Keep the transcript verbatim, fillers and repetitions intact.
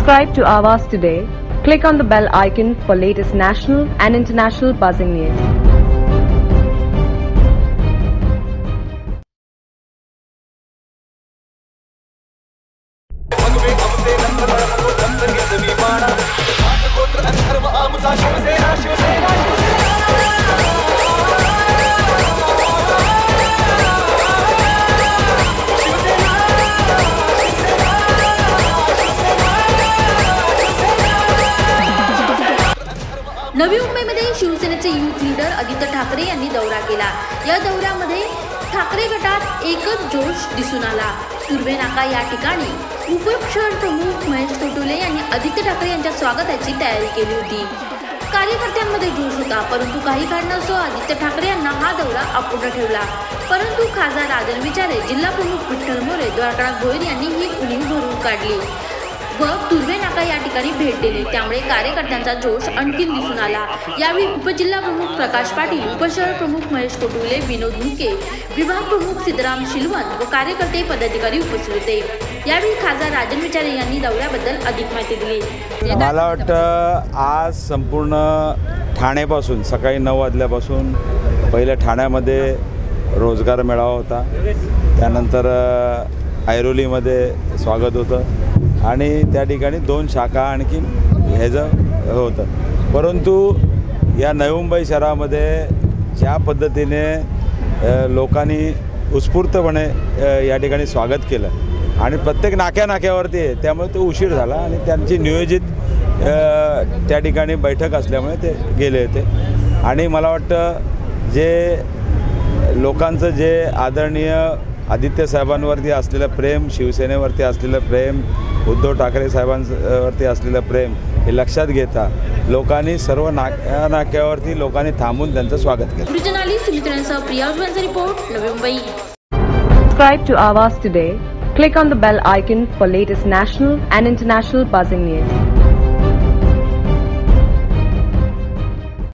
Subscribe to Awaaz today. Click on the bell icon for latest national and international buzzing news. नवी मुंबईमध्ये शिवसेनेचे youth leader Aditya Thackeray यांनी दौरा केला। या दौऱ्यामध्ये ठाकरे गटात एकच जोश दिसून आला। तुर्वे नाका या ठिकाणी उपशहर प्रमुख महेश कोटिवाले यांनी आदित्य ठाकरे यांच्या स्वागताची तयारी केली होती। कार्यकर्त्यांमध्ये जोश होता, परंतु काही कारणास्तव आदित्य ठाकरे यांना हा दौरा अपूर्ण ठेवला। परंतु खासदार राजन विचारे, जिल्हा प्रमुख विठ्ठल मोरे, द्वारकानाथ भोईर यांनी ही उणीव भरून काढली व तुर्वे नाका या ठिकाणी भेट दिली। त्यामुळे कार्यकर्त्यांचा जोश आणखीन दिसून आला। यावेळी उपजिल्हा प्रमुख प्रकाश पाटील, उपशहर प्रमुख महेश कोटिवाले, विनोद मुके, विभाग प्रमुख सिद्धराम शिलवंत व कार्यकर्ते पदाधिकारी उपस्थित होते। यावेळी खासदार राजन विचारे यांनी दौऱ्याबद्दल अधिक माहिती दिली। मला वाटतं आज संपूर्ण ठाण्यापासून सकाळी नऊ वाजल्यापासून पहिल्या ठाण्यामध्ये रोजगार मेळावा होता, त्यानंतर ऐरोलीमध्ये स्वागत होतं आणि त्या ठिकाणी दोन शाखा आणखी ह्याचं होतं। परंतु या नवी मुंबई शहरामध्ये ज्या पद्धतीने लोकांनी उत्स्फूर्तपणे या ठिकाणी स्वागत केलं आणि प्रत्येक नाक्या नाक्यावरती आहे, त्यामुळे तो उशीर झाला आणि त्यांची नियोजित त्या ठिकाणी बैठक असल्यामुळे ते गेले होते। आणि मला वाटतं जे लोकांचं जे आदरणीय आदित्य साहेबांवरती असलेलं प्रेम, शिवसेनेवरती असलेलं प्रेम, उद्धव ठाकरे साहेबांवरती असलेलं प्रेम हे लक्षात घेता लोकांनी सर्व नाक्या नाक्यावरती लोकांनी थांबून त्यांचं स्वागत केलं। Report Navi Mumbai. Subscribe to Awaaz today. Click on the bell icon for latest national and international buzzing news.